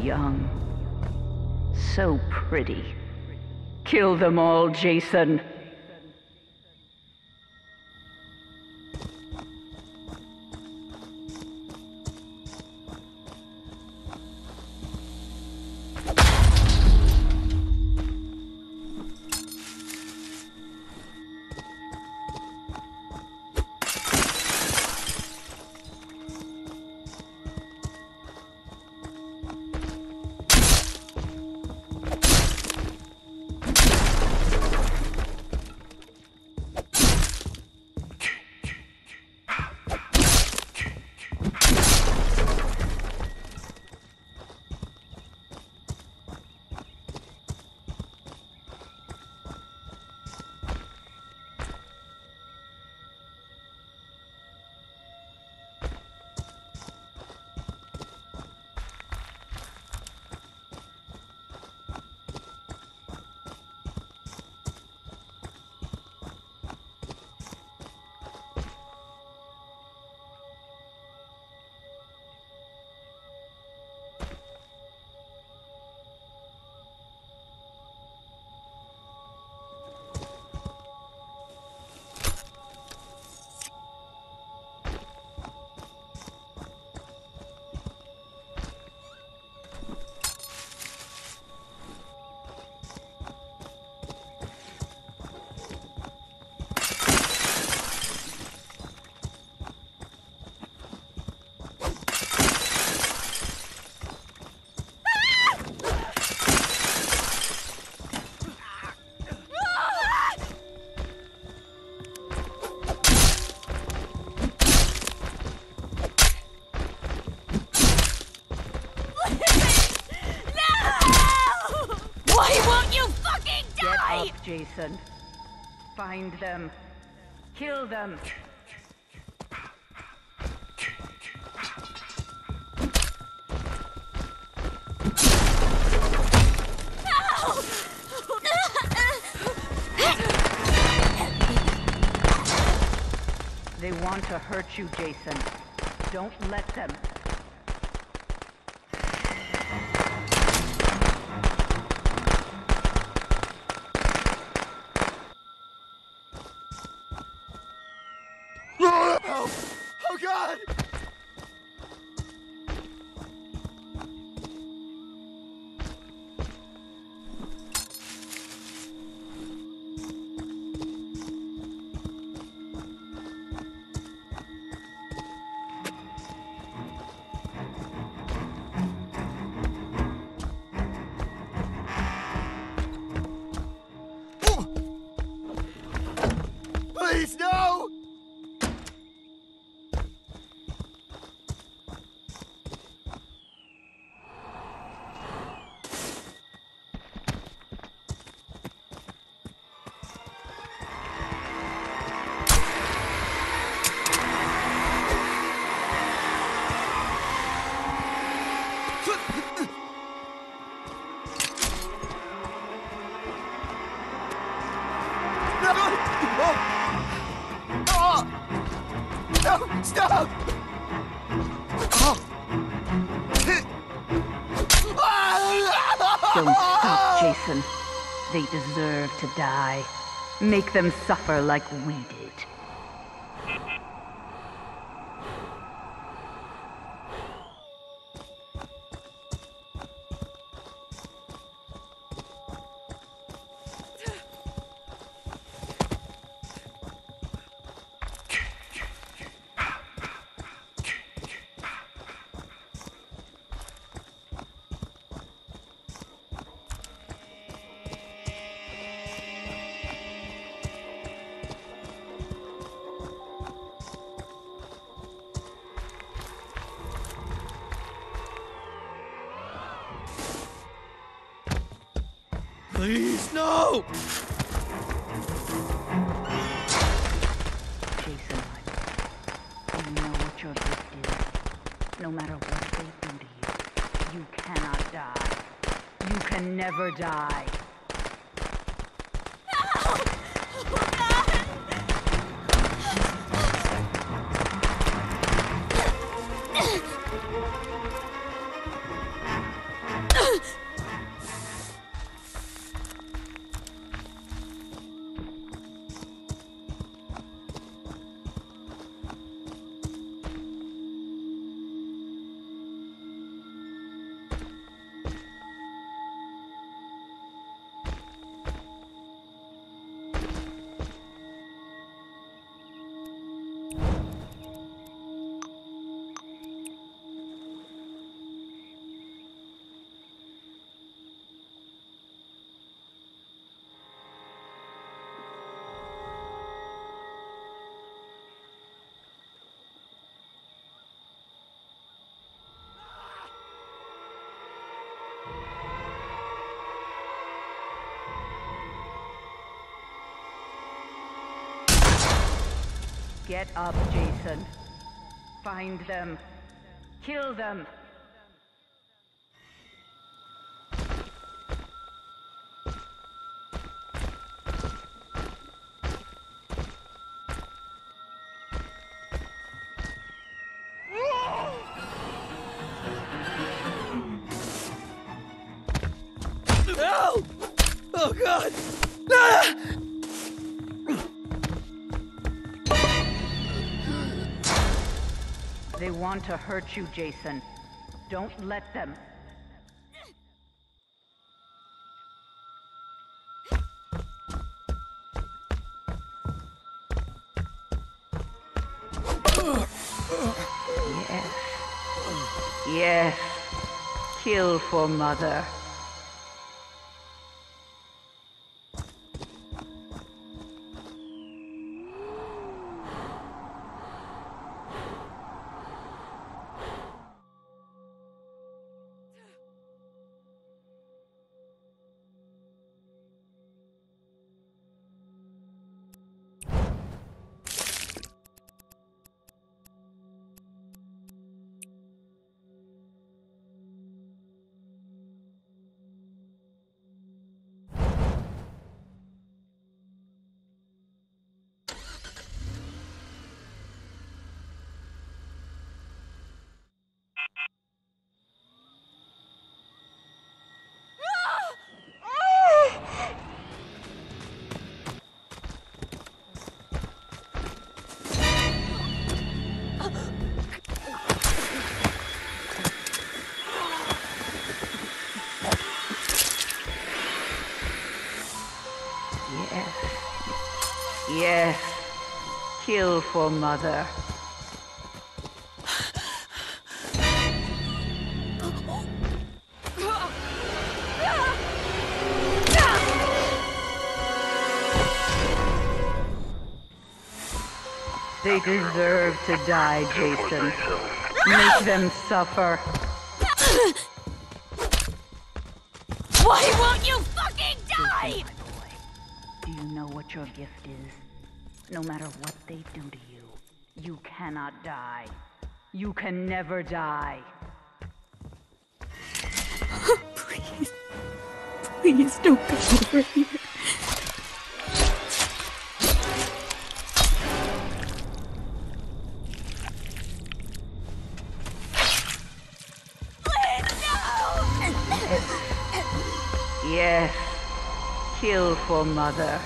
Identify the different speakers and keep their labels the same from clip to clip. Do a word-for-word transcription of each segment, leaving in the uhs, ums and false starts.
Speaker 1: young. So pretty. Kill them all, Jason. Jason. Find them. Kill them.
Speaker 2: No!
Speaker 1: They want to hurt you, Jason. Don't let them.
Speaker 3: Oh, oh God! Please, no! No! Stop!
Speaker 1: Don't stop, Jason. They deserve to die. Make them suffer like we did.
Speaker 3: Please, no!
Speaker 1: Jason, you know what your gift is. No matter what they do to you, you cannot die. You can never die. Get up, Jason. Find them. Kill them.
Speaker 3: No! Oh, God! Ah!
Speaker 1: They want to hurt you, Jason. Don't let them. Yes. Yes. Kill for Mother. Yes. Yes. Kill for Mother. They deserve to die, Jason. Make them suffer.
Speaker 2: Why won't you fucking die?
Speaker 1: Jason, my boy, do you know what your gift is? No matter what they do to you, you cannot die. You can never die.
Speaker 2: Please. Please don't go over here.
Speaker 1: Yes. Kill for Mother.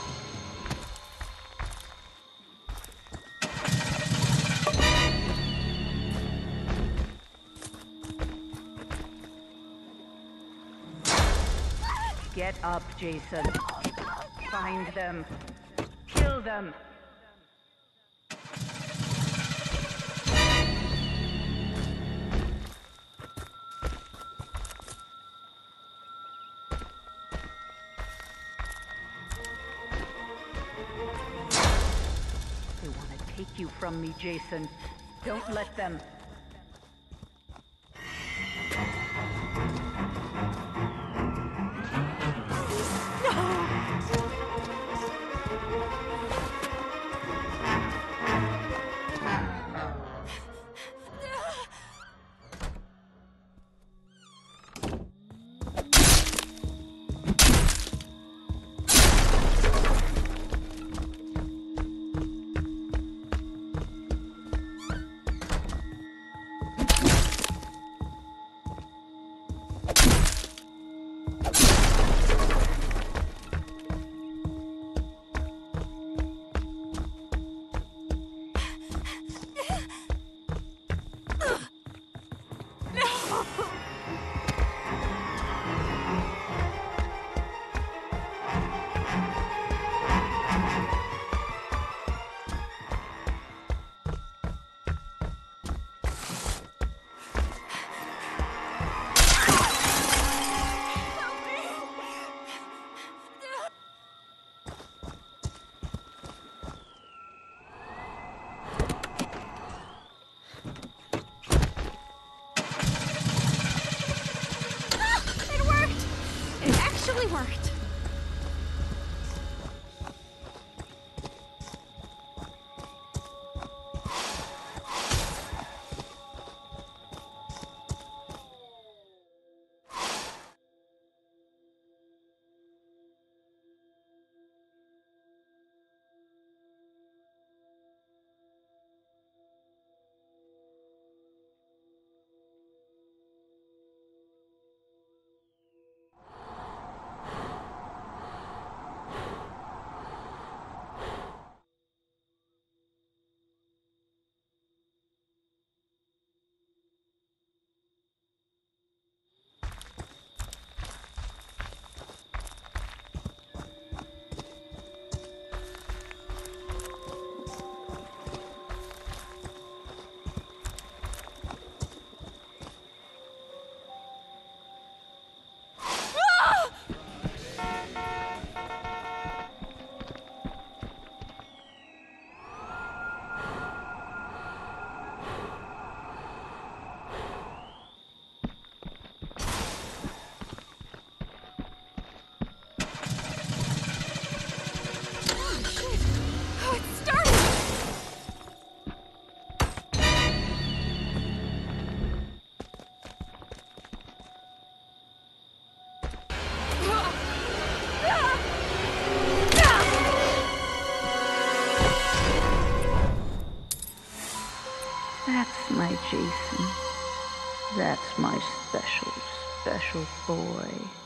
Speaker 1: Get up, Jason. Find them. Kill them. They want to take you from me, Jason. Don't let them.
Speaker 2: Worked.
Speaker 1: Jason. That's my special, special boy.